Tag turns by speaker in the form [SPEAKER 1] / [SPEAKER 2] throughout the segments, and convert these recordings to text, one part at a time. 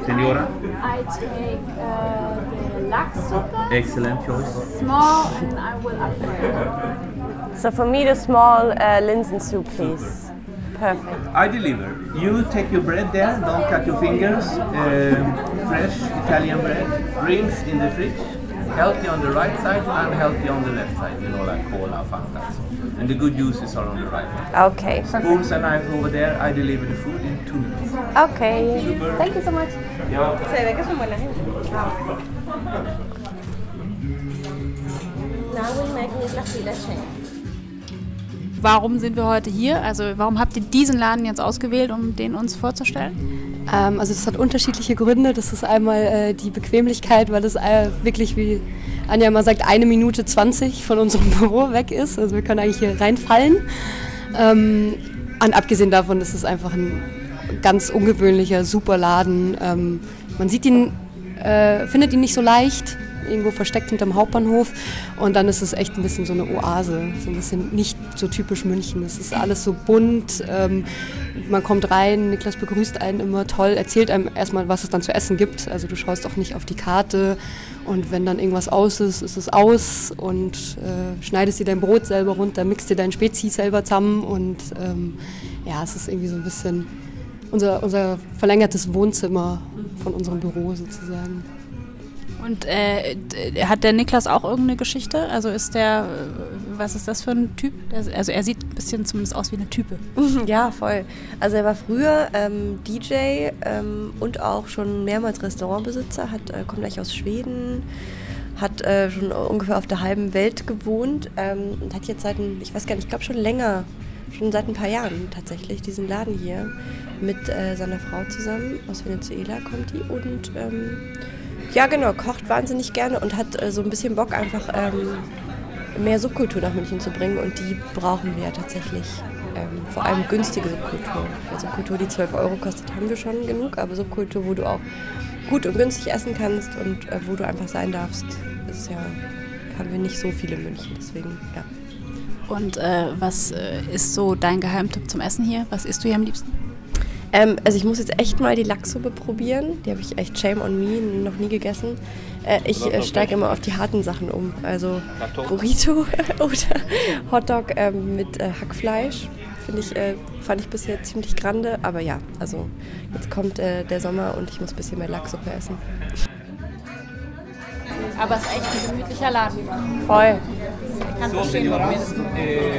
[SPEAKER 1] Senora?
[SPEAKER 2] I take the Lachsuppe,
[SPEAKER 1] Excellent choice.
[SPEAKER 2] small, and I will upgrade.
[SPEAKER 3] So for me, the small linsen soup, please. Perfect.
[SPEAKER 1] I deliver. You take your bread there, don't cut your fingers. Fresh Italian bread, rings in the fridge. Healthy on the right side, unhealthy on the left side. You know, like cola, Fanta. And the good juices are on the right.
[SPEAKER 3] Okay.
[SPEAKER 1] Spoons and knives over there. I deliver the food in 2 minutes.
[SPEAKER 3] Okay.
[SPEAKER 1] Super.
[SPEAKER 3] Thank you so much.
[SPEAKER 1] Yeah.
[SPEAKER 3] Se ve que son buena gente. Now we'll make Niklas Fila change.
[SPEAKER 4] Warum sind wir heute hier? Also warum habt ihr diesen Laden jetzt ausgewählt, um den uns vorzustellen?
[SPEAKER 5] Also das hat unterschiedliche Gründe. Das ist einmal die Bequemlichkeit, weil das wirklich, wie Anja immer sagt, 1 Minute 20 von unserem Büro weg ist. Also wir können eigentlich hier reinfallen. Und abgesehen davon ist es einfach ein ganz ungewöhnlicher, super Laden. Man sieht ihn, findet ihn nicht so leicht, irgendwo versteckt hinterm Hauptbahnhof, und dann ist es echt ein bisschen so eine Oase, so ein bisschen nicht so typisch München. Es ist alles so bunt, man kommt rein, Niklas begrüßt einen immer toll, erzählt einem erstmal, was es dann zu essen gibt, also du schaust auch nicht auf die Karte, und wenn dann irgendwas aus ist, ist es aus, und schneidest dir dein Brot selber runter, mixt dir dein Spezi selber zusammen, und ja, es ist irgendwie so ein bisschen unser verlängertes Wohnzimmer von unserem Büro sozusagen.
[SPEAKER 4] Und hat der Niklas auch irgendeine Geschichte? Also was ist das für ein Typ? Also er sieht ein bisschen zumindest aus wie eine Type.
[SPEAKER 3] Ja, voll. Also er war früher DJ und auch schon mehrmals Restaurantbesitzer, kommt eigentlich aus Schweden, hat schon ungefähr auf der halben Welt gewohnt und hat jetzt ich weiß gar nicht, ich glaube schon länger, schon seit ein paar Jahren tatsächlich, diesen Laden hier mit seiner Frau zusammen. Aus Venezuela kommt die, und ja, genau, kocht wahnsinnig gerne und hat so ein bisschen Bock, einfach mehr Subkultur nach München zu bringen, und die brauchen wir ja tatsächlich. Vor allem günstige Subkultur. Also Subkultur, die 12 € kostet, haben wir schon genug, aber Subkultur, wo du auch gut und günstig essen kannst und wo du einfach sein darfst, haben wir nicht so viele in München, deswegen, ja.
[SPEAKER 4] Und was ist so dein Geheimtipp zum Essen hier? Was isst du hier am liebsten?
[SPEAKER 3] Also ich muss jetzt echt mal die Lachsuppe probieren. Die habe ich echt, shame on me, noch nie gegessen. Ich steige immer auf die harten Sachen um. Also Burrito oder Hotdog mit Hackfleisch. Fand ich bisher ziemlich grande. Aber ja, also jetzt kommt der Sommer und ich muss ein bisschen mehr Lachsuppe essen.
[SPEAKER 2] Aber es ist echt ein gemütlicher Laden.
[SPEAKER 3] Voll.
[SPEAKER 2] Ich kann verstehen, warum ihr das macht.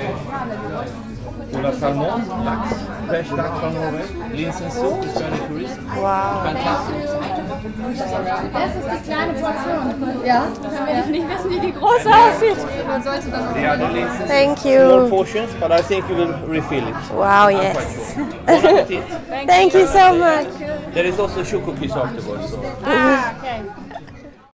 [SPEAKER 1] Oder Salmon, Lachs, Fresh Lachs from Norway, Linsensoup, Spanish tourist.
[SPEAKER 3] Wow.
[SPEAKER 1] Fantastic.
[SPEAKER 2] Das ist die kleine Portion. Ja? Wenn ich nicht wissen, wie die große aussieht. Man sollte dann auch.
[SPEAKER 1] They are the Linsens.
[SPEAKER 3] Thank
[SPEAKER 1] Small
[SPEAKER 3] you.
[SPEAKER 1] portions, but I think you will refill it.
[SPEAKER 3] Wow,
[SPEAKER 1] I'm
[SPEAKER 3] yes.
[SPEAKER 1] quite sure. Bon appetit.
[SPEAKER 3] Thank you so much.
[SPEAKER 1] There is also choco cookies afterwards. So.
[SPEAKER 2] Ah, okay.